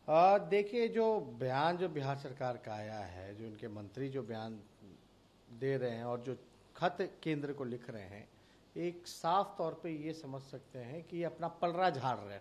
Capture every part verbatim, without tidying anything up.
आ, देखिए, जो बयान जो बिहार सरकार का आया है, जो इनके मंत्री जो बयान दे रहे हैं और जो खत केंद्र को लिख रहे हैं, एक साफ तौर पे ये समझ सकते हैं कि ये अपना पलड़ा झाड़ रहे हैं।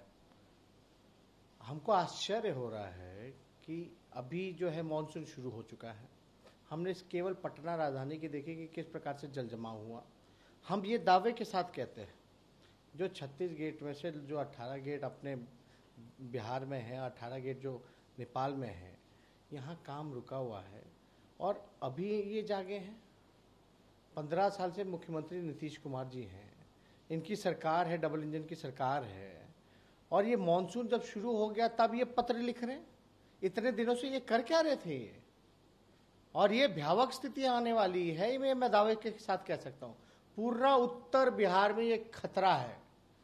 हमको आश्चर्य हो रहा है कि अभी जो है मानसून शुरू हो चुका है। हमने इस केवल पटना राजधानी की देखी कि किस प्रकार से जल जमाव हुआ। हम ये दावे के साथ कहते हैं जो छत्तीस गेट में से जो अट्ठारह गेट अपने बिहार में है, अट्ठारह गेट जो नेपाल में है, यहाँ काम रुका हुआ है और अभी ये जागे हैं। पंद्रह साल से मुख्यमंत्री नीतीश कुमार जी हैं, इनकी सरकार है, डबल इंजन की सरकार है, और ये मानसून जब शुरू हो गया तब ये पत्र लिख रहे हैं। इतने दिनों से ये कर क्या रहे थे ये? और ये भयावह स्थिति आने वाली है, मैं मैं दावे के साथ कह सकता हूँ। पूरा उत्तर बिहार में ये खतरा है,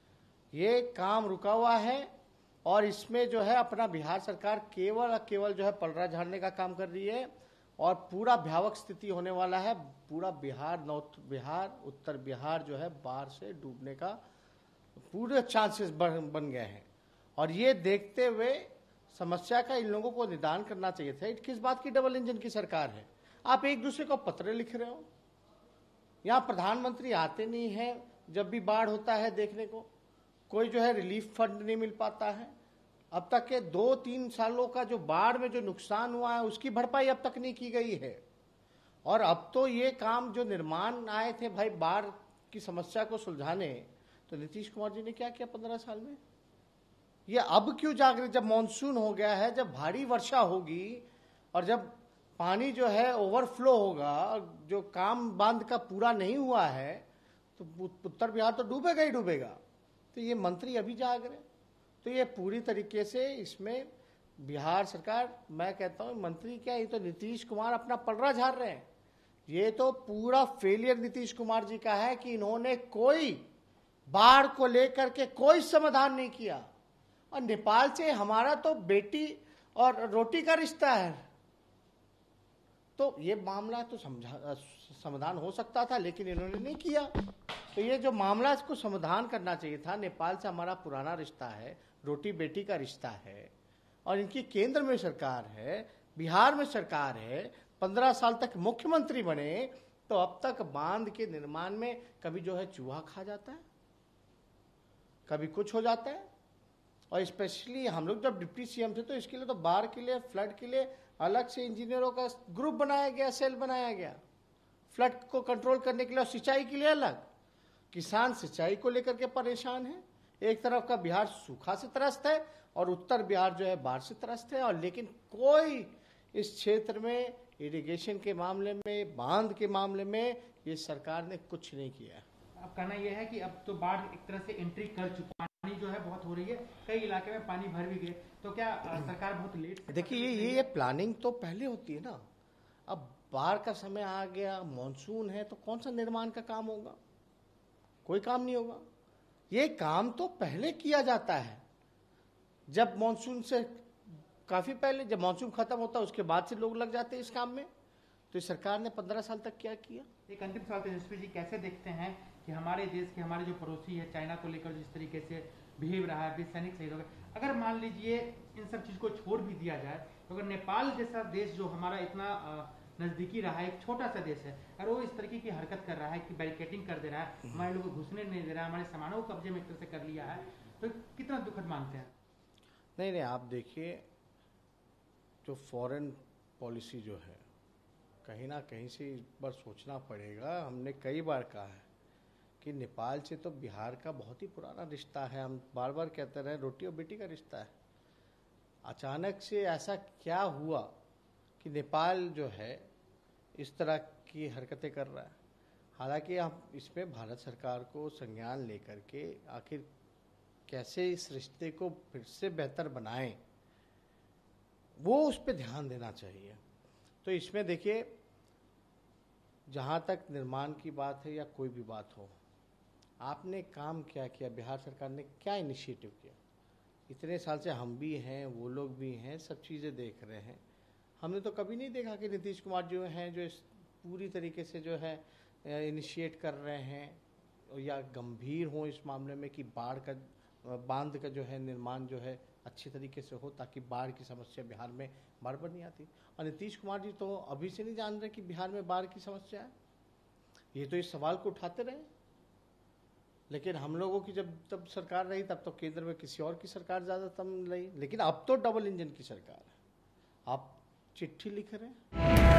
ये काम रुका हुआ है और इसमें जो है अपना बिहार सरकार केवल केवल जो है पलड़ा झाड़ने का काम कर रही है और पूरा भयावह स्थिति होने वाला है। पूरा बिहार, नॉर्थ बिहार, उत्तर बिहार जो है बाढ़ से डूबने का पूरे चांसेस बन गए हैं। और ये देखते हुए समस्या का इन लोगों को निदान करना चाहिए था। किस बात की डबल इंजन की सरकार है? आप एक दूसरे को पत्र लिख रहे हो, यहाँ प्रधानमंत्री आते नहीं है जब भी बाढ़ होता है देखने को, कोई जो है रिलीफ फंड नहीं मिल पाता है। अब तक के दो तीन सालों का जो बाढ़ में जो नुकसान हुआ है उसकी भरपाई अब तक नहीं की गई है। और अब तो ये काम जो निर्माण आए थे भाई बाढ़ की समस्या को सुलझाने, तो नीतीश कुमार जी ने क्या किया पंद्रह साल में? ये अब क्यों जाग रहे? जब मानसून हो गया है, जब भारी वर्षा होगी और जब पानी जो है ओवरफ्लो होगा, जो काम बांध का पूरा नहीं हुआ है, तो उत्तर बिहार तो डूबेगा ही डूबेगा। तो ये मंत्री अभी जाग रहे, तो ये पूरी तरीके से इसमें बिहार सरकार, मैं कहता हूँ मंत्री क्या, ये तो नीतीश कुमार अपना पलड़ा झाड़ रहे हैं। ये तो पूरा फेलियर नीतीश कुमार जी का है कि इन्होंने कोई बाढ़ को लेकर के कोई समाधान नहीं किया। और नेपाल से हमारा तो बेटी और रोटी का रिश्ता है, तो ये मामला तो समझा समाधान हो सकता था, लेकिन इन्होंने नहीं किया। तो ये जो मामला, इसको समाधान करना चाहिए था। नेपाल से हमारा पुराना रिश्ता है, रोटी बेटी का रिश्ता है, और इनकी केंद्र में सरकार है, बिहार में सरकार है, पंद्रह साल तक मुख्यमंत्री बने, तो अब तक बांध के निर्माण में कभी जो है चूहा खा जाता है, कभी कुछ हो जाता है। और स्पेशली हम लोग जब डिप्टी सीएम थे तो इसके लिए तो बाढ़ के लिए, फ्लड के लिए अलग से इंजीनियरों का ग्रुप बनाया गया, सेल बनाया गया, फ्लड को कंट्रोल करने के लिए और सिंचाई के लिए अलग। किसान सिंचाई को लेकर के परेशान है, एक तरफ का बिहार सूखा से त्रस्त है और उत्तर बिहार जो है बाढ़ से त्रस्त है। और लेकिन कोई इस क्षेत्र में इरिगेशन के मामले में, बांध के मामले में ये सरकार ने कुछ नहीं किया। अब कहना यह है कि अब तो बाढ़ एक तरह से एंट्री कर चुकी है, पानी जो है बहुत हो रही है, कई इलाके में पानी भर भी गए, तो क्या सरकार बहुत लेट? देखिए, ये ये प्लानिंग तो पहले होती है ना। अब बाढ़ का समय आ गया, मानसून है, तो कौन सा निर्माण का काम होगा? कोई काम नहीं होगा। ये काम तो पहले किया जाता है, जब मानसून से काफी पहले, जब मानसून खत्म होता है उसके बाद से लोग लग जाते हैं इस काम में। तो इस सरकार ने पंद्रह साल तक क्या किया? एक अंतिम सवाल, तेजस्वी जी, कैसे देखते हैं कि हमारे देश के, हमारे जो पड़ोसी है चाइना को लेकर जिस तरीके से बिहेव रहा है, सैनिक शहीद हो गए, अगर मान लीजिए इन सब चीज को छोड़ भी दिया जाए, तो अगर नेपाल जैसा देश जो हमारा इतना नजदीकी रहा है, एक छोटा सा देश है, और वो इस तरीके की हरकत कर रहा है कि बैरिकेडिंग कर दे रहा है, हमारे लोगों को घुसने नहीं दे रहा है, हमारे सामानों को कब्जे में एक तरह से कर लिया है, तो कितना दुखद मानते हैं? नहीं नहीं, आप देखिए, जो फॉरेन पॉलिसी जो है, कहीं ना कहीं से इस बार सोचना पड़ेगा। हमने कई बार कहा है कि नेपाल से तो बिहार का बहुत ही पुराना रिश्ता है, हम बार बार कहते रहे रोटी और बेटी का रिश्ता है। अचानक से ऐसा क्या हुआ कि नेपाल जो है इस तरह की हरकतें कर रहा है? हालांकि हम इसमें भारत सरकार को संज्ञान लेकर के आखिर कैसे इस रिश्ते को फिर से बेहतर बनाएं, वो उस पर ध्यान देना चाहिए। तो इसमें देखिए, जहाँ तक निर्माण की बात है या कोई भी बात हो, आपने काम क्या किया? बिहार सरकार ने क्या इनिशिएटिव किया? इतने साल से हम भी हैं, वो लोग भी हैं, सब चीज़ें देख रहे हैं। हमने तो कभी नहीं देखा कि नीतीश कुमार जो हैं जो इस पूरी तरीके से जो है इनिशिएट कर रहे हैं या गंभीर हों इस मामले में कि बाढ़ का, बांध का जो है निर्माण जो है अच्छी तरीके से हो, ताकि बाढ़ की समस्या बिहार में बार बार नहीं आती। और नीतीश कुमार जी तो अभी से नहीं जान रहे कि बिहार में बाढ़ की समस्या है, ये तो इस सवाल को उठाते रहे। लेकिन हम लोगों की जब तब सरकार रही तब तो केंद्र में किसी और की सरकार ज़्यादातर रही, लेकिन अब तो डबल इंजन की सरकार है। आप चिट्ठी लिख रहे हैं